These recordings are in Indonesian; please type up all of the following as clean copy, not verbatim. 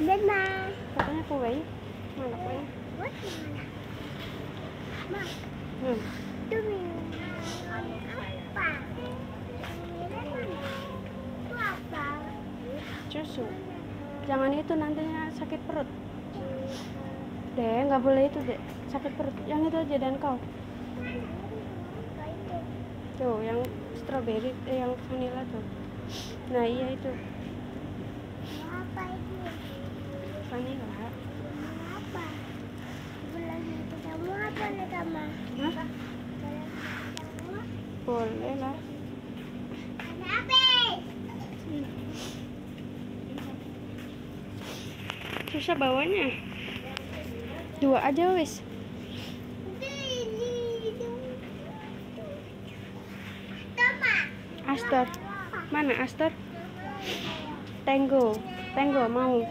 Bên mà. Katanya kue. Mana kue? Buat mana? Ma, Hmm. itu minuman apa? Itu apa? Susu. Jangan itu, nantinya sakit perut. Dek, nggak boleh itu, Dek. Sakit perut. Yang itu aja dan kau. Apa itu? Tuh, yang strawberry, yang vanilla tuh. Nah, iya itu. Apa itu? Vanilla. Apa? Boleh ketemu apa nih kamu? Hah? Boleh ketemu? Boleh lah. Kenapa? Susah bawanya. 2 aja wis. Astor. Mana Astor? Tango. Tango mau.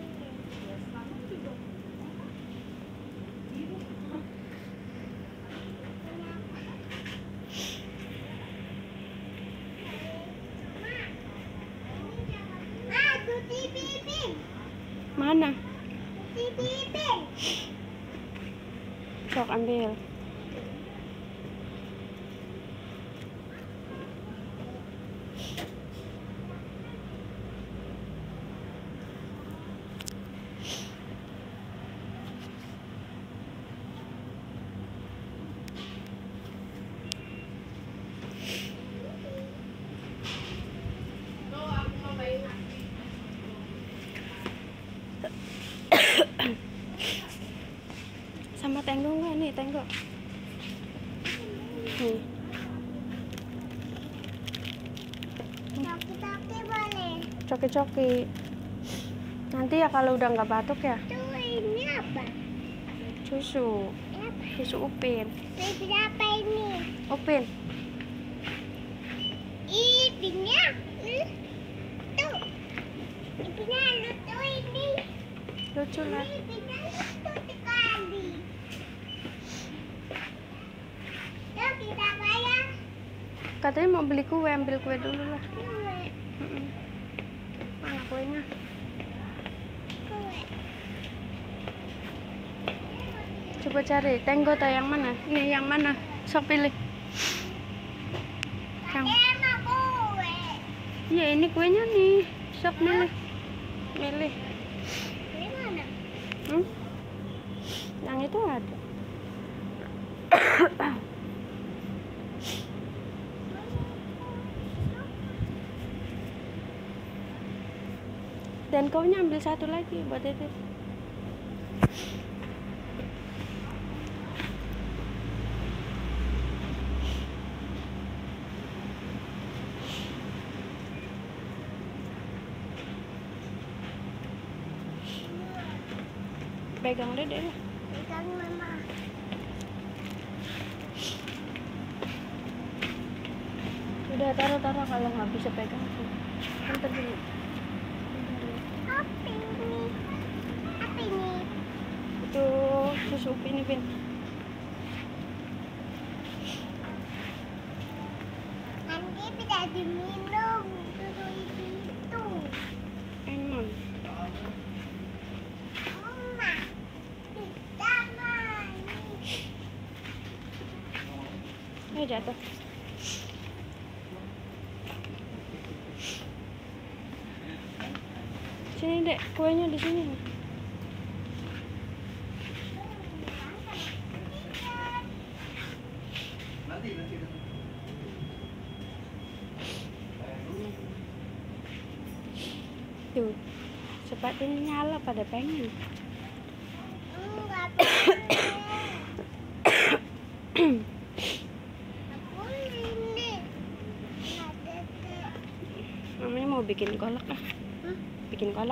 Mana? Sok ambil. Sama Tango nggak nih, Tango? Nih. Coki-coki boleh. Coki-coki. Nanti ya kalau udah nggak batuk ya. Itu ini apa? Susu. Ini apa? Susu Upin. Ini apa ini? Upin. Ipinnya tuh. Ipinnya lucu ini. Lucu lah. Ipinnya lucu sekali. Yuk kita bayar. Katanya mau beli kue, ambil kue dulu lah. Kue. Mana kuenya? Kue. Coba cari. Tango atau yang mana? Ini yang mana? Sok pilih. Yang. Ada kue. Iya, ini kuenya nih. Sok milih. Milih. Ini mana? Yang itu ada. Dan kau ambil satu lagi buat itu. Pegang deh deh. Pegang mama. Udah taruh kalau nggak bisa pegang tuh. Bentar dulu. Apa ini? Apa ini? Itu susu Upin Ipin. Nanti bisa diminum susu itu. Emang. Mama, kita main. Jatuh. Sini dek, kuenya di sini. Tuh, sepatunya nyala pada pengen. Enggak pengen. Aku ini. Mamanya mau bikin kolak lah. Bikin kolak.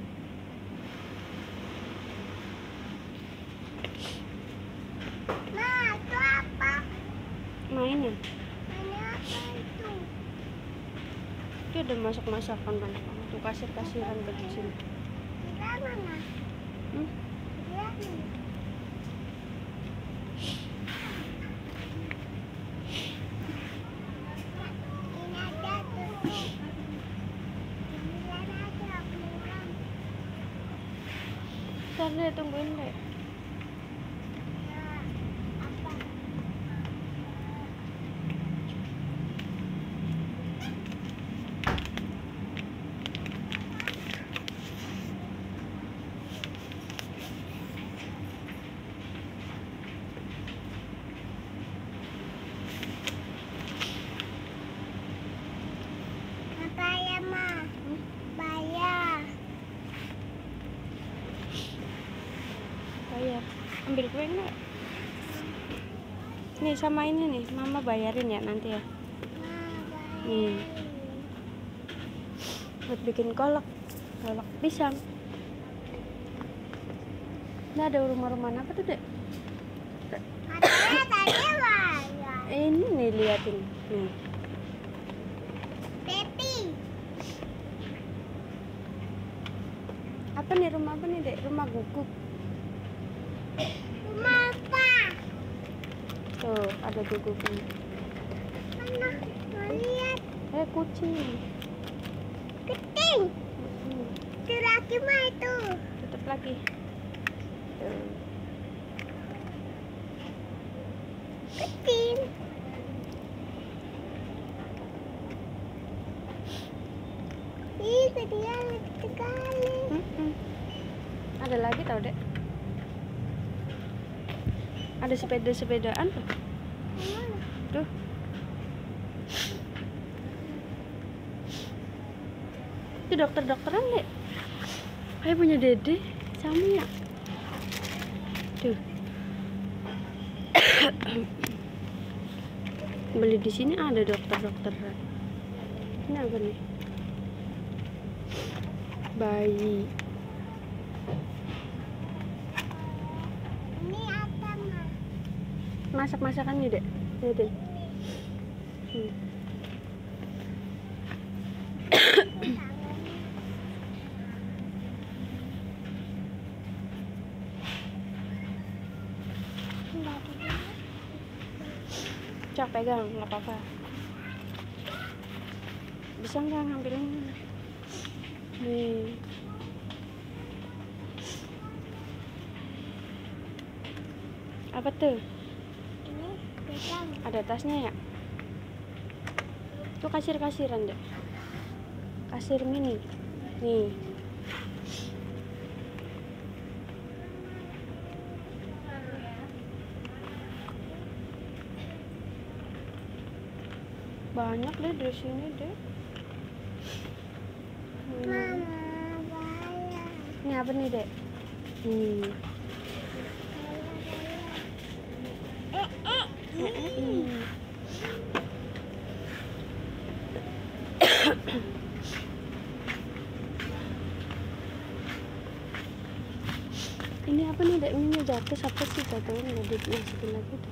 Nah, itu apa? Mainnya. Ini apa itu? Dia udah masak-masakan banyak banget. Tuh kasir-kasiran kecil. Kita mana? Kita mana? Ini ada tuh. Ini ada peluang. Ntar deh, tungguin deh. Apa? Apa ya, Ma? Bayar. Bayar. Ambil kue enggak? Nih sama ini nih, Mama bayarin ya nanti ya. Nih, buat bikin kolak pisang. Ini ada rumah-rumahan apa tuh, Dek? Katanya tadi bayar. Ini nih, liatin. Nih. Pepi. Apa nih, rumah apa nih, Dek? Rumah guguk. Rumah apa? Tuh, ada guguknya. Mana? Mau lihat. Kucing. Keting. Itu lagi mah itu. Tutup lagi. Tuh. Keting. Ih, ketiga sekali. Ada lagi tau, Dek? Ada sepedaan tuh. Mana? Tuh. Itu dokter-dokteran, Dek. Kayak punya Dede sama ya. Tuh. Beli di sini ada dokter-dokteran. Ini apa nih? Bayi. Ini apa, Ma? Masak-masakan nih, Dek. Lihatin. Cok, pegang, nggak apa-apa. Bisa nggak ngambilin? Nih. Apa tuh? Ini pegang. Ada tasnya ya? Itu kasir-kasiran, Dek. Kasir mini. Nih. Banyak deh di sini, Dek. Mama, bayar. Ini apa nih, Dek? Nih. Ih. Ini apa nih, Dek? Ini jatuh apa sih? Jatuhnya nggak dimasukin lagi tuh.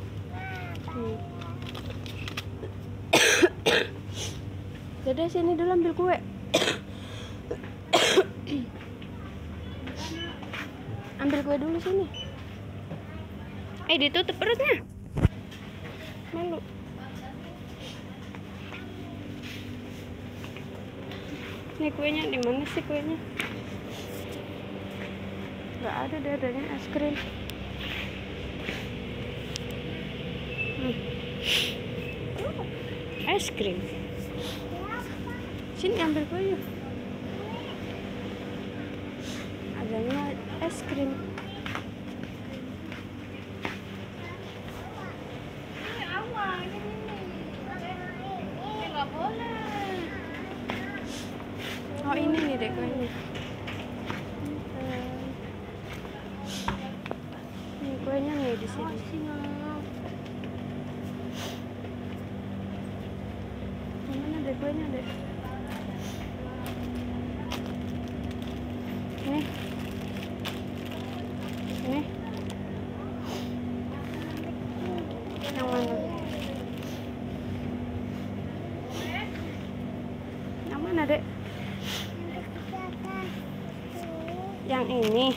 Dede sini dulu ambil kue. Ambil kue dulu sini. Ditutup perutnya. Malu. Ini kuenya di mana sih kuenya? Gak ada deh, adanya es krim. Es krim. Sini ambil kue yuk. Adanya es krim. Oh, ini nih, Dek, kuenya. Ini kuenya nih di sini. Mana deh kuenya, Dek? Nih. Nih. Yang mana? Yang mana, Dek? Yang ini.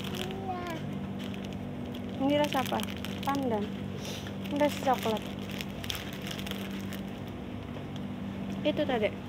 Ini rasa apa? Pandan. Ini rasa coklat. Itu tadi.